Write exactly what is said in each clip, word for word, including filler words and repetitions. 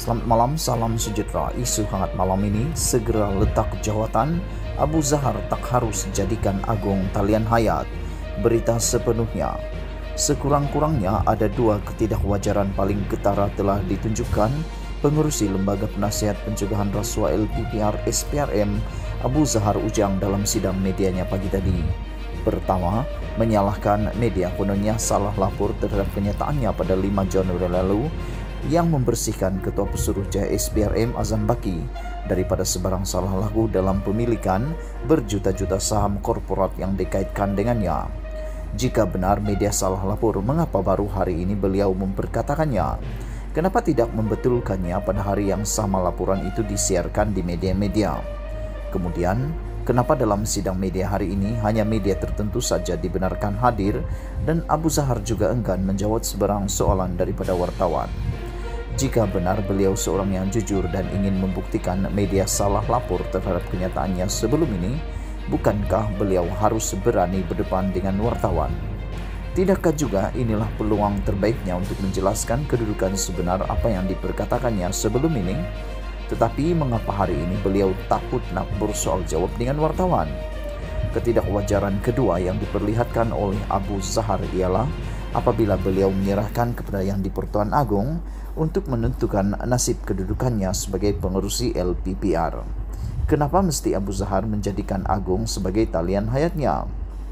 Selamat malam, salam sejahtera. Isu hangat malam ini, segera letak jawatan, Abu Zahar tak harus jadikan agung talian hayat. Berita sepenuhnya. Sekurang-kurangnya ada dua ketidakwajaran paling ketara telah ditunjukkan pengurusi Lembaga Penasihat Pencegahan Rasuah L P P R S P R M Abu Zahar Ujang dalam sidang medianya pagi tadi. Pertama, menyalahkan media kononnya salah lapor terhadap kenyataannya pada lima Januari lalu yang membersihkan Ketua Pesuruh Jaya S P R M Azam Baki daripada sebarang salah laku dalam pemilikan berjuta-juta saham korporat yang dikaitkan dengannya. Jika benar media salah lapor, mengapa baru hari ini beliau memperkatakannya? Kenapa tidak membetulkannya pada hari yang sama laporan itu disiarkan di media-media? Kemudian, kenapa dalam sidang media hari ini hanya media tertentu saja dibenarkan hadir dan Abu Zahar juga enggan menjawab sebarang soalan daripada wartawan? Jika benar beliau seorang yang jujur dan ingin membuktikan media salah lapor terhadap kenyataannya sebelum ini, bukankah beliau harus berani berdepan dengan wartawan? Tidakkah juga inilah peluang terbaiknya untuk menjelaskan kedudukan sebenar apa yang diperkatakannya sebelum ini? Tetapi mengapa hari ini beliau takut nak bersoal jawab dengan wartawan? Ketidakwajaran kedua yang diperlihatkan oleh Abu Zahar ialah apabila beliau menyerahkan kepada Yang di-Pertuan Agong untuk menentukan nasib kedudukannya sebagai pengerusi L P P R. Kenapa mesti Abu Zahar menjadikan Agong sebagai talian hayatnya?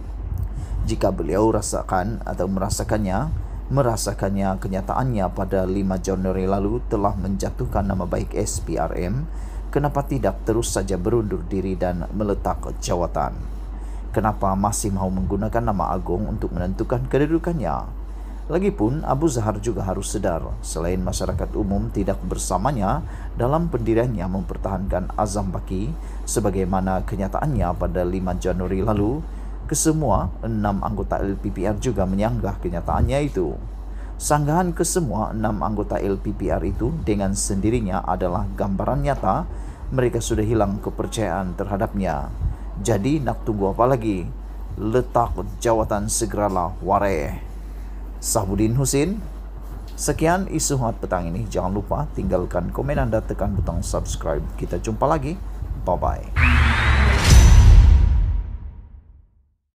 Jika beliau rasakan atau merasakannya, merasakannya kenyataannya pada lima Januari lalu telah menjatuhkan nama baik S P R M, kenapa tidak terus saja berundur diri dan meletak jawatan? Kenapa masih mau menggunakan nama Agong untuk menentukan kedudukannya? Lagipun Abu Zahar juga harus sedar, selain masyarakat umum tidak bersamanya dalam pendiriannya mempertahankan Azam Baki sebagaimana kenyataannya pada lima Januari lalu, kesemua enam anggota L P P R juga menyanggah kenyataannya itu. Sanggahan kesemua enam anggota L P P R itu dengan sendirinya adalah gambaran nyata mereka sudah hilang kepercayaan terhadapnya. Jadi nak tunggu apa lagi? Letak jawatan segeralah, ware. Sahbudin Husin. Sekian isu hangat petang ini. Jangan lupa tinggalkan komen Anda, tekan butang subscribe. Kita jumpa lagi. Bye-bye.